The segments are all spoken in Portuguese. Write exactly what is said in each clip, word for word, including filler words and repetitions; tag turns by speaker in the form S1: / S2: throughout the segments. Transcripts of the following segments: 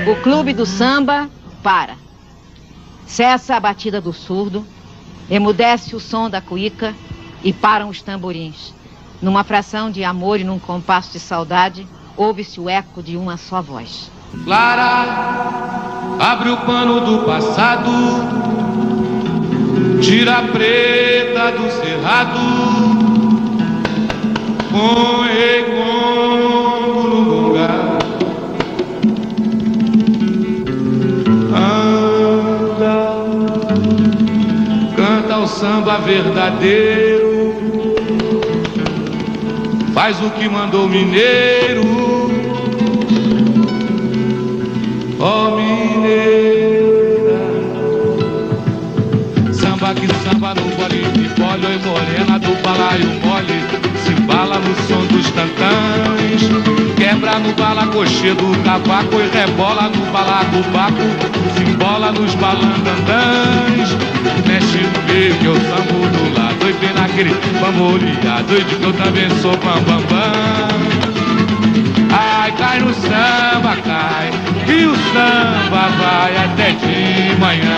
S1: O clube do samba para. Cessa a batida do surdo, emudece o som da cuíca e param os tamborins. Numa fração de amor e num compasso de saudade, ouve-se o eco de uma só voz.
S2: Clara, abre o pano do passado, tira a preta do cerrado, põe como no lugar. Anda, canta o samba verdadeiro, faz o que mandou o mineiro. Ó oh, mineira, samba que samba no bole de bolho, oi morena do balaio mole, se embala no som dos tantãs, quebra no balacochê do cavaco e rebola no balacobaco, se embola nos balangandãs, mexe no meio que eu sambo do lado, oi bem naquele bamboleado, doido que eu também sou bambambam. Bam, bam. Ai, cai no samba, cai, e o samba vai até de manhã.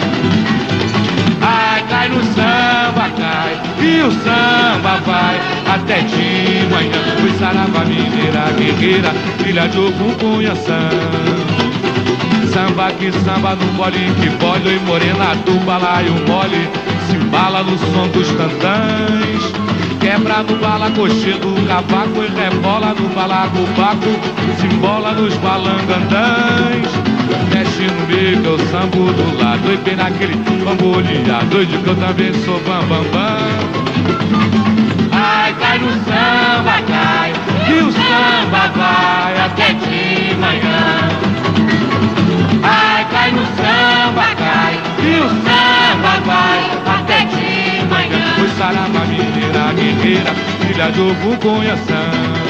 S2: Ai, cai no samba, cai, e o samba vai até de manhã. Foi saravá mineira, guerreira, filha de Ogum Cunhaçã. Samba que samba no bole que bole, oi morena do balaio mole, se embala no som dos tantãs, quebra no balacochê do cavaco e rebola no balacobaco, se embola nos balangandãs, mexe no meio que eu sambo do lado, e bem naquele bamboleado, doido que eu também sou bambambam. Bam, bam. Ai, cai no samba, cai, e o samba vai até de manhã. Ai, cai no samba, cai, e o samba vai até de manhã. Foi saravá mineira, guerreira, filha de Ogum Cunhaçã.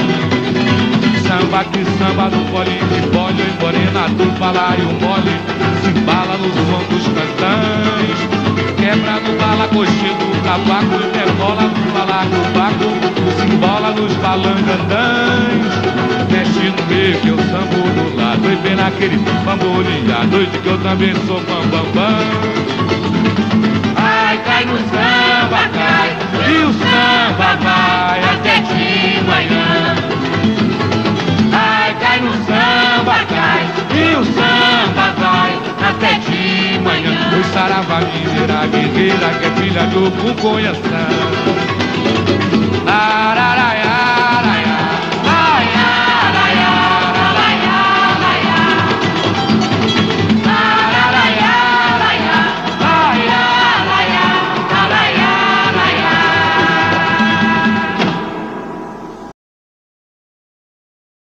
S2: Samba que samba no bole de bole, oi morena do balaio mole, se embala no som dos cantãs, quebra no balacochê do cavaco e rebola no balacobaco, se embola nos balangandãs, mexe no meio que eu sambo do lado, e bem naquele bamboleado, doido que eu também sou bambambam. Bam, bam. Ai, cai no samba, cai, e o samba vai até de manhã. Ai, cai no samba, cai, e o samba vai até de manhã. Foi saravá mineira, guerreira, que é filha do Ogum Cunhaçã.